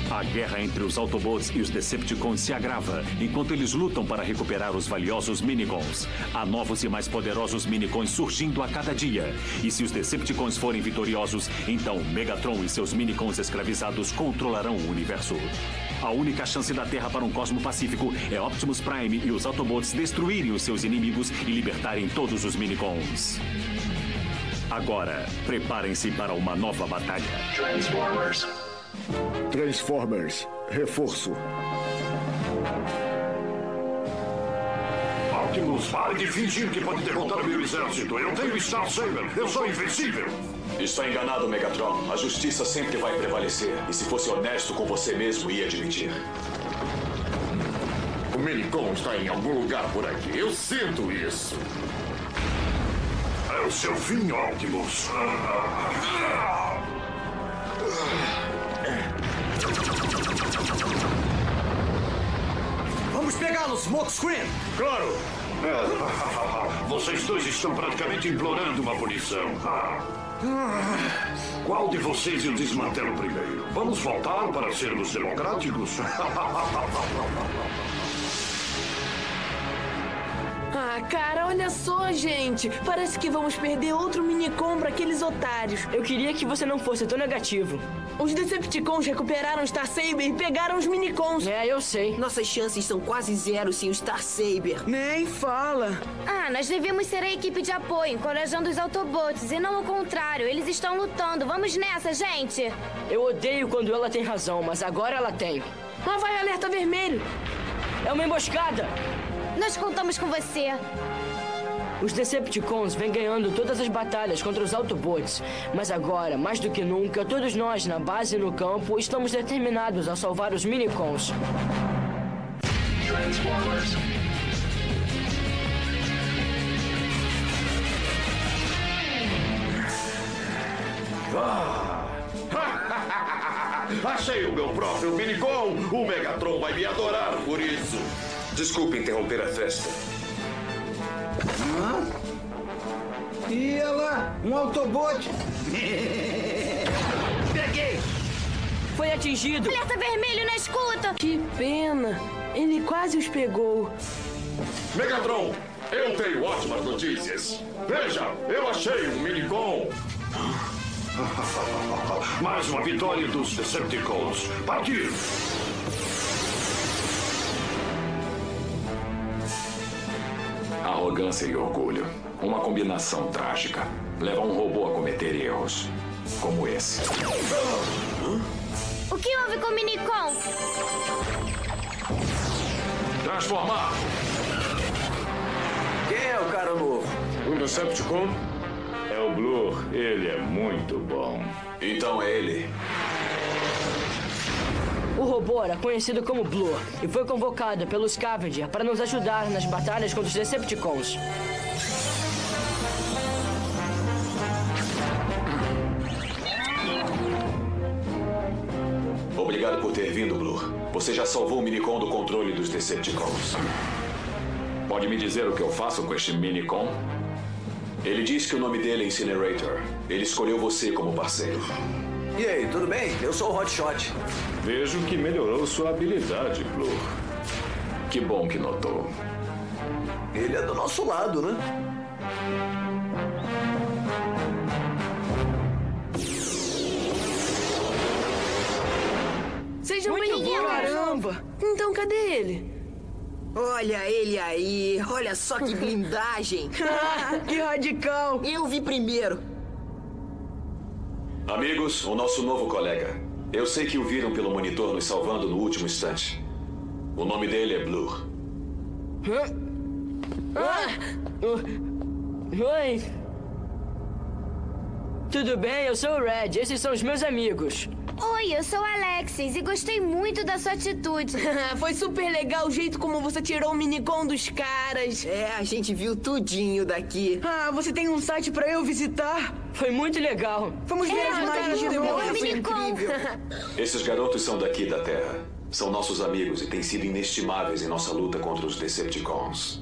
A guerra entre os Autobots e os Decepticons se agrava, enquanto eles lutam para recuperar os valiosos Minicons. Há novos e mais poderosos Minicons surgindo a cada dia. E se os Decepticons forem vitoriosos, então Megatron e seus Minicons escravizados controlarão o universo. A única chance da Terra para um cosmo pacífico é Optimus Prime e os Autobots destruírem os seus inimigos e libertarem todos os Minicons. Agora, preparem-se para uma nova batalha. Transformers, reforço. Optimus, pare de fingir que pode derrotar meu exército. Eu tenho Star Saber. Eu sou invencível. Está enganado, Megatron. A justiça sempre vai prevalecer. E se fosse honesto com você mesmo, ia admitir. O Minicon está em algum lugar por aqui. Eu sinto isso. É o seu fim, Optimus. Vamos pegá-lo, Smokescreen! Claro! Vocês dois estão praticamente implorando uma punição. Qual de vocês eu desmantelo primeiro? Vamos voltar para sermos democráticos? Ah, cara, olha só, gente. Parece que vamos perder outro Minicon para aqueles otários. Eu queria que você não fosse tão negativo. Os Decepticons recuperaram o Star Saber e pegaram os Minicons. É, eu sei. Nossas chances são quase zero sem o Star Saber. Nem fala. Ah, nós devemos ser a equipe de apoio, encorajando os Autobots, e não o contrário. Eles estão lutando. Vamos nessa, gente! Eu odeio quando ela tem razão, mas agora ela tem. Lá vai alerta vermelho. É uma emboscada. Nós contamos com você. Os Decepticons vêm ganhando todas as batalhas contra os Autobots. Mas agora, mais do que nunca, todos nós, na base e no campo, estamos determinados a salvar os Minicons. Transformers. Achei o meu próprio Minicon! O Megatron vai me adorar por isso! Desculpe interromper a festa. E ela, um Autobot. Peguei! Foi atingido! Alerta vermelho na escuta! Que pena. Ele quase os pegou. Megatron, eu tenho ótimas notícias. Veja, eu achei um Minicon. Mais uma vitória dos Decepticons. Partir! Arrogância e orgulho. Uma combinação trágica. Leva um robô a cometer erros. Como esse. O que houve com o Minicon? Transformar! Quem é o cara novo? Um Decepticon? É o Blur. Ele é muito bom. Então é ele. O robô era conhecido como Blur e foi convocado pelo Scavenger para nos ajudar nas batalhas contra os Decepticons. Obrigado por ter vindo, Blur. Você já salvou o Minicon do controle dos Decepticons. Pode me dizer o que eu faço com este Minicon? Ele diz que o nome dele é Incinerator. Ele escolheu você como parceiro. E aí, tudo bem? Eu sou o Hotshot. Vejo que melhorou sua habilidade, Blur. Que bom que notou. Ele é do nosso lado, né? Sejam Muito bem-vindos. bom. Caramba. Então, cadê ele? Olha ele aí. Olha só que blindagem. Que radical. Eu vi primeiro. Amigos, o nosso novo colega. Eu sei que o viram pelo monitor nos salvando no último instante. O nome dele é Blur. Oi. Tudo bem? Eu sou o Red. Esses são os meus amigos. Oi, eu sou a Alexis e gostei muito da sua atitude. Foi super legal o jeito como você tirou o Minicon dos caras. É, a gente viu tudinho daqui. Ah, você tem um site pra eu visitar? Foi muito legal. Vamos ver as imagens eu depois. o Minicon. Esses garotos são daqui da Terra. São nossos amigos e têm sido inestimáveis em nossa luta contra os Decepticons.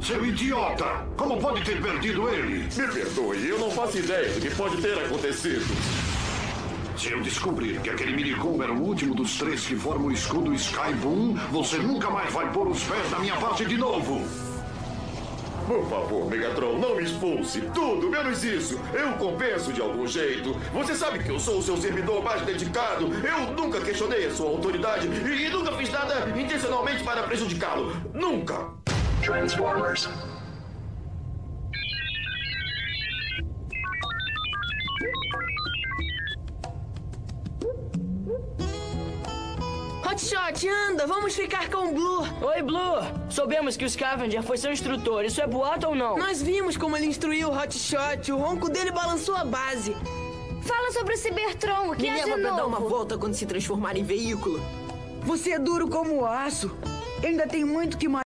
Seu idiota! Como pode ter perdido ele? Me perdoe, eu não faço ideia do que pode ter acontecido. Se eu descobrir que aquele minicom era o último dos 3 que formam o escudo Skyboom, você nunca mais vai pôr os pés na minha base de novo. Por favor, Megatron, não me expulse. Tudo, menos isso. Eu compenso de algum jeito. Você sabe que eu sou o seu servidor mais dedicado. Eu nunca questionei a sua autoridade e nunca fiz nada intencionalmente para prejudicá-lo. Nunca. Transformers. Hotshot, anda, vamos ficar com o Blue. Oi, Blue. Soubemos que o Scavenger foi seu instrutor. Isso é boato ou não? Nós vimos como ele instruiu o Hotshot. O ronco dele balançou a base. Fala sobre o Cybertron, o que Me é de leva pra dar novo? uma volta quando se transformar em veículo. Você é duro como aço. Eu ainda tenho muito que